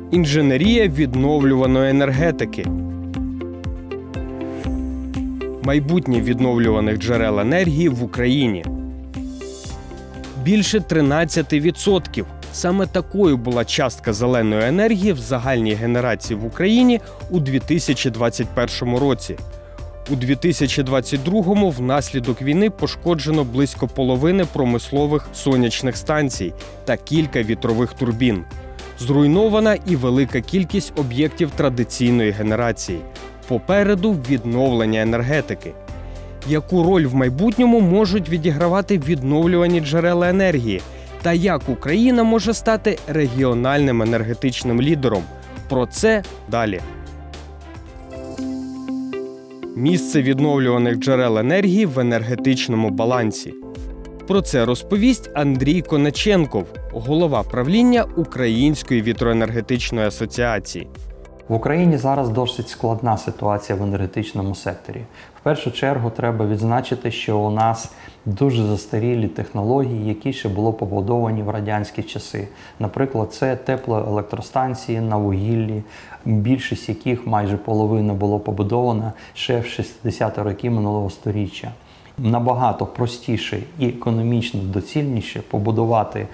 Інженерія відновлюваної енергетики. Майбутнє відновлюваних джерел енергії в Україні. Більше 13%. Саме такою була частка зеленої енергії в загальній генерації в Україні у 2021 році. У 2022-му внаслідок війни пошкоджено близько половини промислових сонячних станцій та кілька вітрових турбін. Зруйнована і велика кількість об'єктів традиційної генерації. Попереду відновлення енергетики. Яку роль в майбутньому можуть відігравати відновлювані джерела енергії? Та як Україна може стати регіональним енергетичним лідером? Про це далі. Місце відновлюваних джерел енергії в енергетичному балансі. Про це розповість Андрій Коначенков, голова правління Української вітроенергетичної асоціації. В Україні зараз досить складна ситуація в енергетичному секторі. В першу чергу треба відзначити, що у нас дуже застарілі технології, які ще були побудовані в радянські часи. Наприклад, це теплоелектростанції на вугіллі, більшість яких, майже половина, було побудована ще в 60-ті роки минулого століття. Набагато простіше і економічно доцільніше побудувати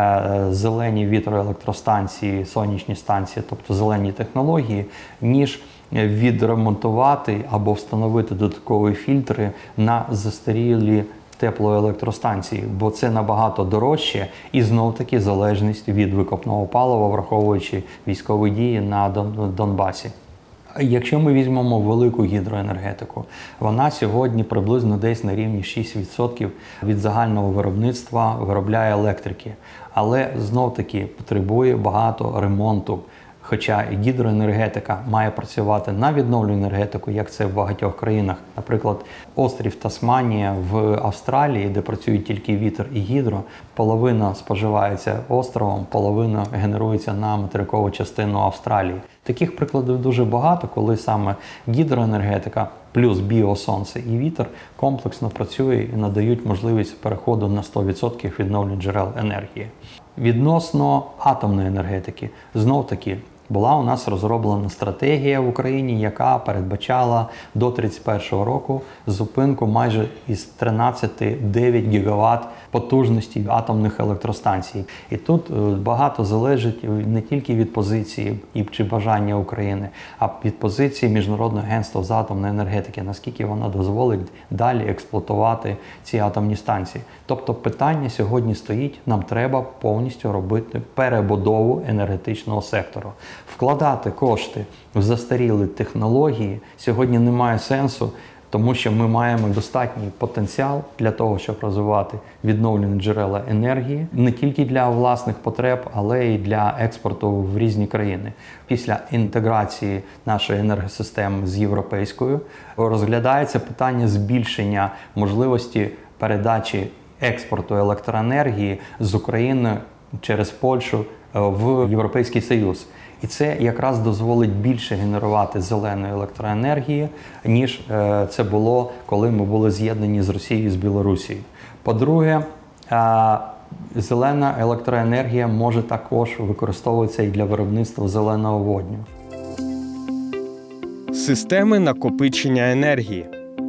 зелені вітроелектростанції, сонячні станції, тобто зелені технології, ніж відремонтувати або встановити додаткові фільтри на застарілі теплоелектростанції, бо це набагато дорожче і знов-таки залежність від викопного палива, враховуючи військові дії на Донбасі. Якщо ми візьмемо велику гідроенергетику, вона сьогодні приблизно десь на рівні 6% від загального виробництва виробляє електрики. Але знов-таки потребує багато ремонту. Хоча гідроенергетика має працювати на відновлену енергетику, як це в багатьох країнах. Наприклад, острів Тасманія в Австралії, де працюють тільки вітер і гідро, половина споживається островом, половина генерується на материкову частину Австралії. Таких прикладів дуже багато, коли саме гідроенергетика плюс біосонце і вітер комплексно працює і надають можливість переходу на 100% відновлення джерел енергії. Відносно атомної енергетики, знов-таки, була у нас розроблена стратегія в Україні, яка передбачала до 2031 року зупинку майже із 13,9 ГВт потужності атомних електростанцій. І тут багато залежить не тільки від позиції чи бажання України, а від позиції Міжнародного агентства з атомної енергетики, наскільки вона дозволить далі експлуатувати ці атомні станції. Тобто питання сьогодні стоїть, нам треба повністю робити перебудову енергетичного сектору. Вкладати кошти в застарілі технології сьогодні немає сенсу, тому що ми маємо достатній потенціал для того, щоб розвивати відновлені джерела енергії не тільки для власних потреб, але й для експорту в різні країни. Після інтеграції нашої енергосистеми з європейською розглядається питання збільшення можливості передачі експорту електроенергії з України через Польщу в Європейський Союз. І це якраз дозволить більше генерувати зеленої електроенергії, ніж це було, коли ми були з'єднані з Росією і з Білорусією. По-друге, зелена електроенергія може також використовуватися і для виробництва зеленого водню. Системи накопичення енергії.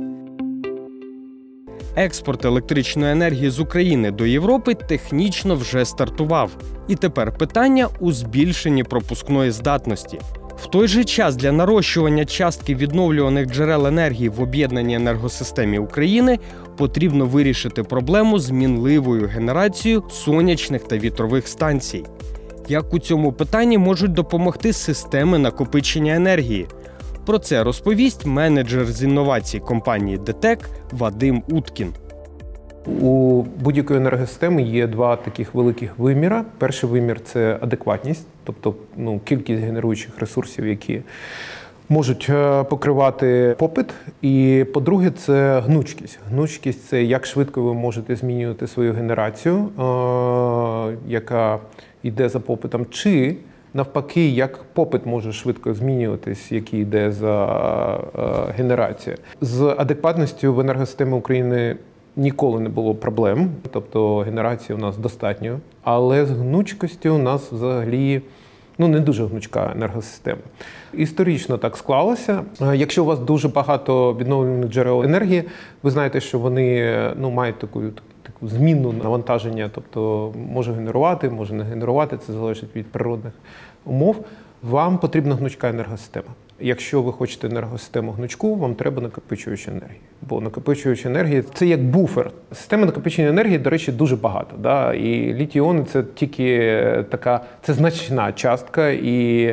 Експорт електричної енергії з України до Європи технічно вже стартував. І тепер питання у збільшенні пропускної здатності. В той же час для нарощування частки відновлюваних джерел енергії в об'єднаній енергосистемі України потрібно вирішити проблему з мінливою генерацією сонячних та вітрових станцій. Як у цьому питанні можуть допомогти системи накопичення енергії? Про це розповість менеджер з інновацій компанії ДТЕК Вадим Уткін. У будь-якої енергосистеми є два таких великих виміра. Перший вимір – це адекватність, тобто кількість генеруючих ресурсів, які можуть покривати попит. І по-друге, це гнучкість. Гнучкість – це як швидко ви можете змінювати свою генерацію, яка йде за попитом, чи навпаки, як попит може швидко змінюватись, який йде за генерацією. З адекватністю в енергосистемі України ніколи не було проблем, тобто генерації у нас достатньо. Але з гнучкістю у нас взагалі не дуже гнучка енергосистема. Історично так склалося. Якщо у вас дуже багато відновлювальних джерел енергії, ви знаєте, що вони мають таку змінну навантаження, тобто може генерувати, може не генерувати, це залежить від природних умов. Вам потрібна гнучка енергосистема. Якщо ви хочете енергосистему гнучку, вам треба накопичувач енергії. Бо накопичувач енергії – це як буфер. Система накопичення енергії, до речі, дуже багато. Да? І літій-іони – це тільки це значна частка. І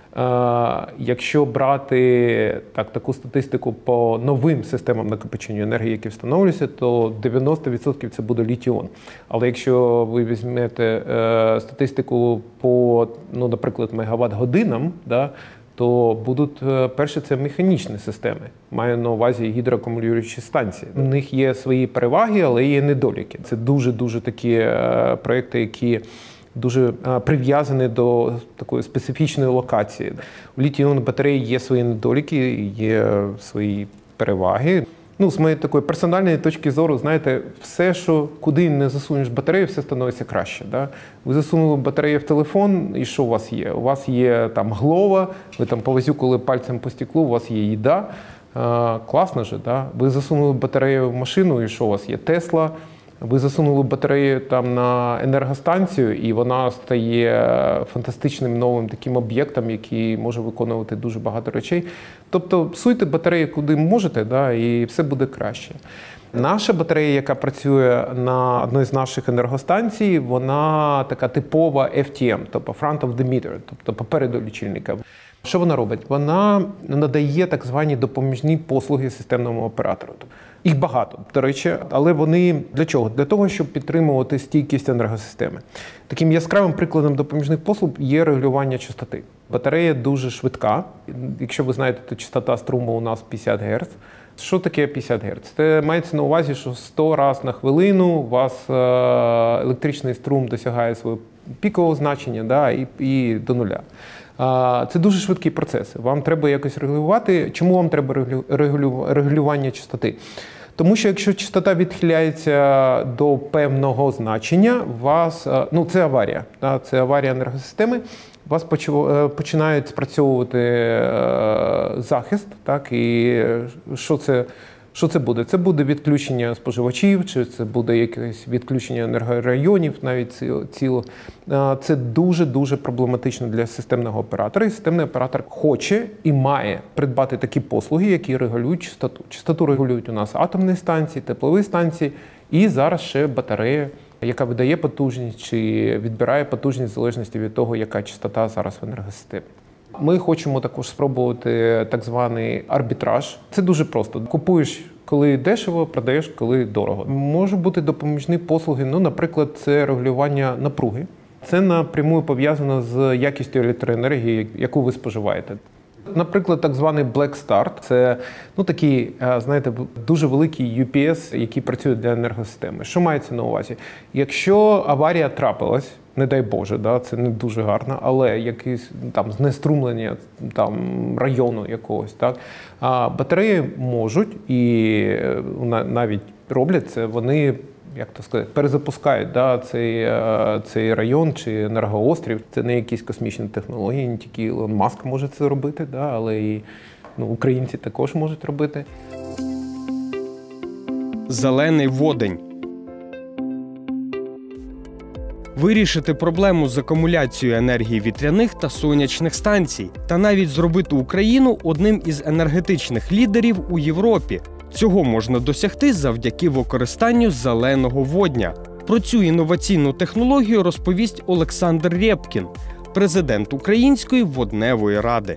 якщо брати таку статистику по новим системам накопичення енергії, які встановлюються, то 90% це буде літій-іон. Але якщо ви візьмете статистику по, наприклад, мегаватт-годинам, да, то будуть, перше, це механічні системи. Маю на увазі гідроакумулюючі станції. У них є свої переваги, але є недоліки. Це дуже-дуже такі проекти, які дуже прив'язані до такої специфічної локації. У літій-іонній батареї є свої недоліки, є свої переваги. З моєї такої персональної точки зору, знаєте, все, що куди не засунеш батарею, все становиться краще. Да? Ви засунули батарею в телефон, і що у вас є? У вас є глова, ви повозюкали пальцем по стеклу, у вас є їда. Класно же, да? Ви засунули батарею в машину, і що у вас є? Тесла. Ви засунули батарею на енергостанцію, і вона стає фантастичним новим таким об'єктом, який може виконувати дуже багато речей. Тобто всуйте батарею куди можете, да, і все буде краще. Наша батарея, яка працює на одній з наших енергостанцій, вона така типова FTM, тобто front of the meter, тобто попереду лічильника. Що вона робить? Вона надає так звані допоміжні послуги системному оператору. Їх багато, до речі, але вони для чого? Для того, щоб підтримувати стійкість енергосистеми. Таким яскравим прикладом допоміжних послуг є регулювання частоти. Батарея дуже швидка. Якщо ви знаєте, то частота струму у нас 50 Гц. Що таке 50 Гц? Це мається на увазі, що 100 разів на хвилину у вас електричний струм досягає свого пікового значення, да, і до нуля. Це дуже швидкі процеси. Вам треба якось регулювати. Чому вам треба регулювання частоти? Тому що якщо частота відхиляється до певного значення, у вас, це аварія. Це аварія енергосистеми. У вас починають спрацьовувати захист. Так, і що це буде? Це буде відключення споживачів, чи це буде якесь відключення енергорайонів, навіть ціло. Це дуже-дуже проблематично для системного оператора. І системний оператор хоче і має придбати такі послуги, які регулюють частоту. Частоту регулюють у нас атомні станції, теплові станції і зараз ще батарея, яка видає потужність чи відбирає потужність в залежності від того, яка частота зараз в енергосистемі. Ми хочемо також спробувати так званий арбітраж. Це дуже просто. Купуєш, коли дешево, продаєш, коли дорого. Можуть бути допоміжні послуги, наприклад, це регулювання напруги. Це напряму пов'язано з якістю електроенергії, яку ви споживаєте. Наприклад, так званий Black Start – це такий, знаєте, дуже великий UPS, який працює для енергосистеми. Що мається на увазі? Якщо аварія трапилась, не дай Боже, да, це не дуже гарно, але якесь знеструмлення району якогось, так, батареї можуть і навіть роблять це, вони, перезапускають цей район чи енергоострів. Це не якісь космічні технології, не тільки Ілон Маск може це робити, але і українці також можуть робити. Зелений водень. Вирішити проблему з акумуляцією енергії вітряних та сонячних станцій та навіть зробити Україну одним із енергетичних лідерів у Європі. Цього можна досягти завдяки використанню зеленого водня. Про цю інноваційну технологію розповість Олександр Рєпкін, президент Української водневої ради.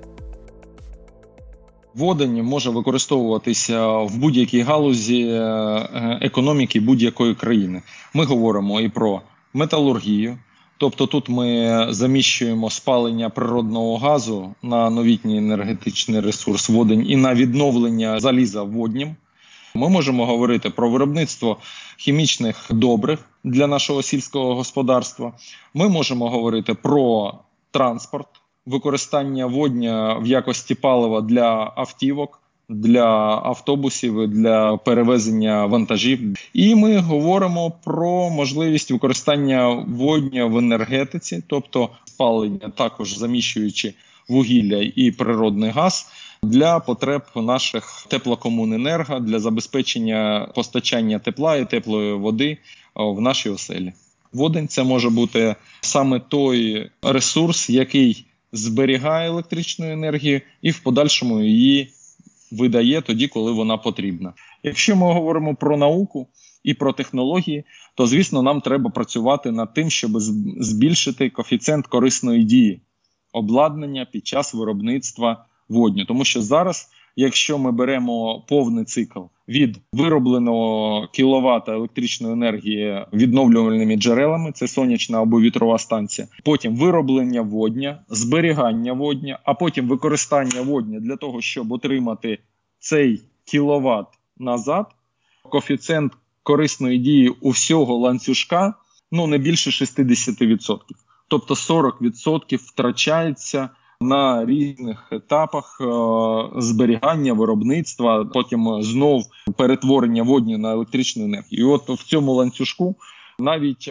Водень може використовуватися в будь-якій галузі економіки будь-якої країни. Ми говоримо і про металургію, тобто тут ми заміщуємо спалення природного газу на новітній енергетичний ресурс водень і на відновлення заліза воднім. Ми можемо говорити про виробництво хімічних добрив для нашого сільського господарства. Ми можемо говорити про транспорт, використання водня в якості палива для автівок, для автобусів, для перевезення вантажів. І ми говоримо про можливість використання водню в енергетиці, тобто спалення, також заміщуючи вугілля і природний газ, для потреб наших теплокомуненерго, для забезпечення постачання тепла і теплої води в нашій оселі. Водень – це може бути саме той ресурс, який зберігає електричну енергію і в подальшому її видає тоді, коли вона потрібна. Якщо ми говоримо про науку і про технології, то, звісно, нам треба працювати над тим, щоб збільшити коефіцієнт корисної дії обладнання під час виробництва водню. Тому що зараз, якщо ми беремо повний цикл від виробленого кіловата електричної енергії відновлювальними джерелами, це сонячна або вітрова станція, потім вироблення водня, зберігання водня, а потім використання водня для того, щоб отримати цей кіловат назад, коефіцієнт корисної дії у всього ланцюжка не більше 60%. Тобто 40% втрачається на різних етапах зберігання, виробництва, потім знов перетворення водню на електричну енергію. І от в цьому ланцюжку навіть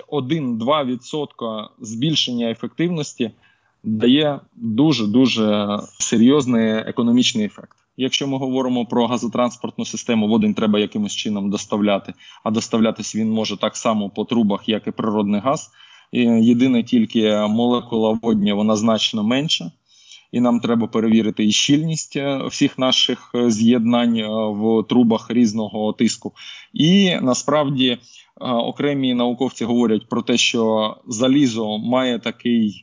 1-2% збільшення ефективності дає дуже-дуже серйозний економічний ефект. Якщо ми говоримо про газотранспортну систему, водень треба якимось чином доставляти, а доставлятись він може так само по трубах, як і природний газ. Єдине тільки молекула водня, вона значно менша. І нам треба перевірити і щільність всіх наших з'єднань в трубах різного тиску. І насправді окремі науковці говорять про те, що залізо має такі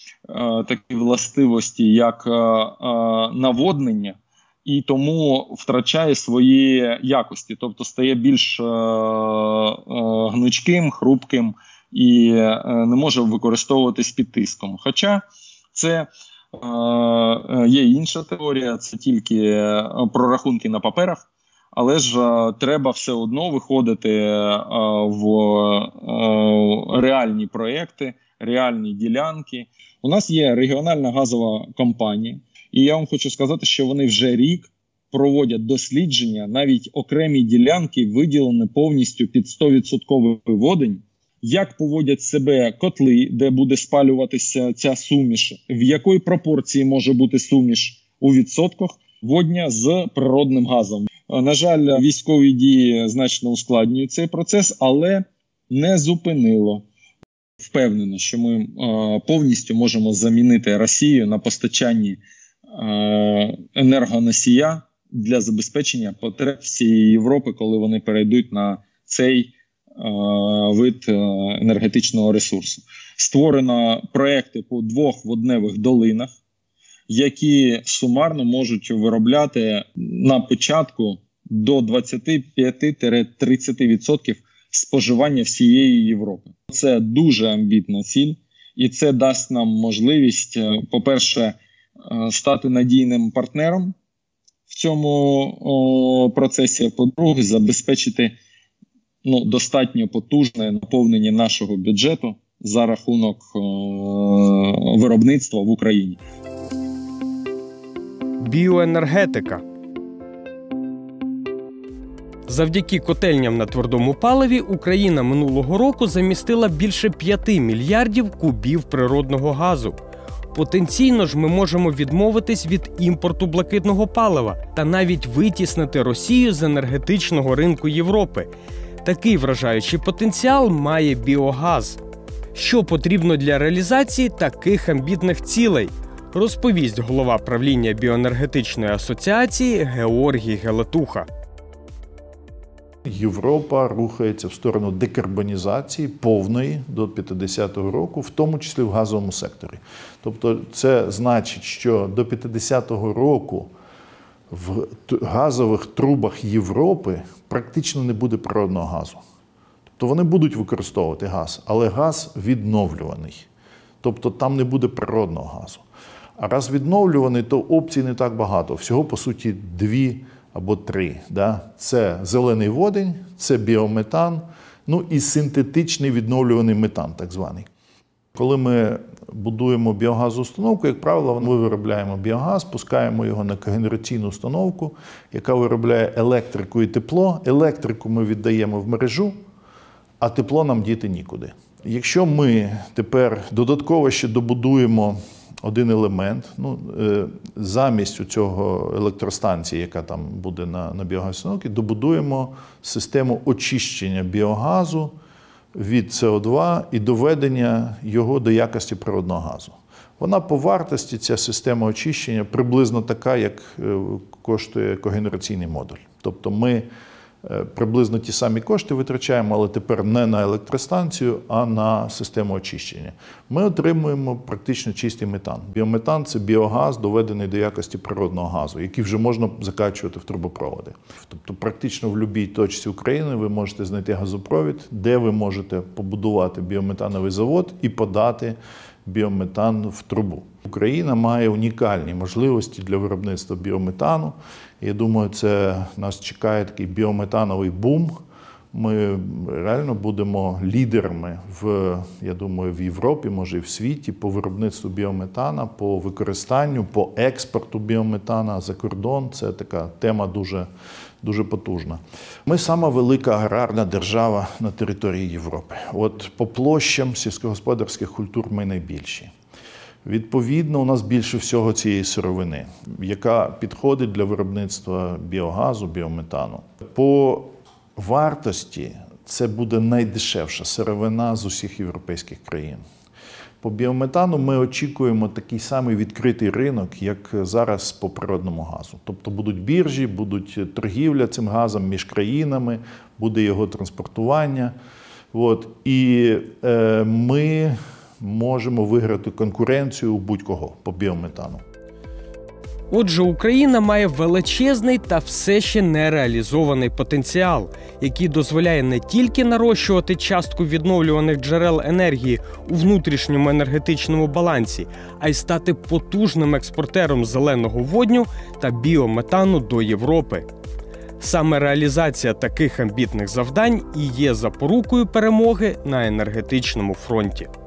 властивості, як наводнення, і тому втрачає свої якості, тобто стає більш гнучким, хрупким і не може використовуватись під тиском. Хоча це є інша теорія, це тільки прорахунки на паперах, але ж треба все одно виходити в реальні проекти, реальні ділянки. У нас є регіональна газова компанія, і я вам хочу сказати, що вони вже рік проводять дослідження, навіть окремі ділянки виділені повністю під 100% водень, як поводять себе котли, де буде спалюватися ця суміш, в якої пропорції може бути суміш у відсотках водня з природним газом. На жаль, військові дії значно ускладнюють цей процес, але не зупинило. Впевнено, що ми повністю можемо замінити Росію на постачанні енергоносія для забезпечення потреб всієї Європи, коли вони перейдуть на цей вид енергетичного ресурсу. Створено проекти по 2 водневих долинах, які сумарно можуть виробляти на початку до 25-30% споживання всієї Європи. Це дуже амбітна ціль, і це дасть нам можливість, по-перше, стати надійним партнером в цьому процесі, по-друге, забезпечити достатньо потужне наповнення нашого бюджету за рахунок виробництва в Україні. Біоенергетика. Завдяки котельням на твердому паливі Україна минулого року замістила більше 5 мільярдів кубів природного газу. Потенційно ж ми можемо відмовитись від імпорту блакитного палива та навіть витіснити Росію з енергетичного ринку Європи. Такий вражаючий потенціал має біогаз. Що потрібно для реалізації таких амбітних цілей? Розповість голова правління Біоенергетичної асоціації Георгій Гелетуха. Європа рухається в сторону декарбонізації повної до 50-го року, в тому числі в газовому секторі. Тобто це значить, що до 50-го року в газових трубах Європи практично не буде природного газу. Тобто вони будуть використовувати газ, але газ відновлюваний. Тобто там не буде природного газу. А раз відновлюваний, то опцій не так багато. Всього, по суті, 2 або 3. Да? Це зелений водень, це біометан, і синтетичний відновлюваний метан, так званий. Коли ми будуємо біогазоустановку, як правило, ми виробляємо біогаз, пускаємо його на когенераційну установку, яка виробляє електрику і тепло. Електрику ми віддаємо в мережу, а тепло нам діти нікуди. Якщо ми тепер додатково ще добудуємо один елемент, замість цього електростанції, яка там буде на біогазоустановці, добудуємо систему очищення біогазу від СО2 і доведення його до якості природного газу. Вона по вартості, ця система очищення, приблизно така, як коштує когенераційний модуль. Тобто ми приблизно ті самі кошти витрачаємо, але тепер не на електростанцію, а на систему очищення. Ми отримуємо практично чистий метан. Біометан – це біогаз, доведений до якості природного газу, який вже можна закачувати в трубопроводи. Тобто практично в будь-якій точці України ви можете знайти газопровід, де ви можете побудувати біометановий завод і подати біометан в трубу. Україна має унікальні можливості для виробництва біометану. Я думаю, нас чекає такий біометановий бум. Ми реально будемо лідерами я думаю, в Європі, може і в світі, по виробництву біометана, по використанню, по експорту біометана за кордон. Це така тема дуже потужна. Ми сама велика аграрна держава на території Європи. От по площам сільськогосподарських культур ми найбільші. Відповідно, у нас більше всього цієї сировини, яка підходить для виробництва біогазу, біометану. По вартості це буде найдешевша сировина з усіх європейських країн. По біометану ми очікуємо такий самий відкритий ринок, як зараз по природному газу. Тобто будуть біржі, будуть торгівля цим газом між країнами, буде його транспортування. І ми можемо виграти конкуренцію у будь-кого по біометану. Отже, Україна має величезний та все ще нереалізований потенціал, який дозволяє не тільки нарощувати частку відновлюваних джерел енергії у внутрішньому енергетичному балансі, а й стати потужним експортером зеленого водню та біометану до Європи. Саме реалізація таких амбітних завдань і є запорукою перемоги на енергетичному фронті.